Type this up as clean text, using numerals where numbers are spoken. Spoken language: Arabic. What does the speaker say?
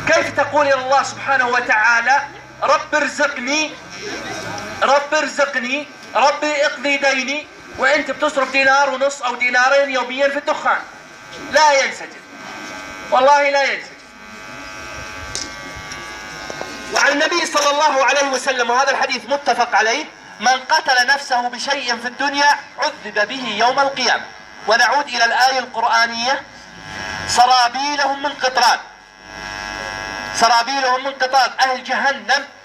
كيف تقول إلى الله سبحانه وتعالى رب ارزقني، رب ارزقني، ربي اقضي ديني، وانت بتصرف دينار ونص او دينارين يوميا في الدخان؟ لا ينسجم، والله لا ينسجم. وعن النبي صلى الله عليه وسلم، وهذا الحديث متفق عليه: من قتل نفسه بشيء في الدنيا عذب به يوم القيامة. ونعود إلى الآية القرآنية: سرابيلهم من قطران. سرابيلهم من قطران. أهل جهنم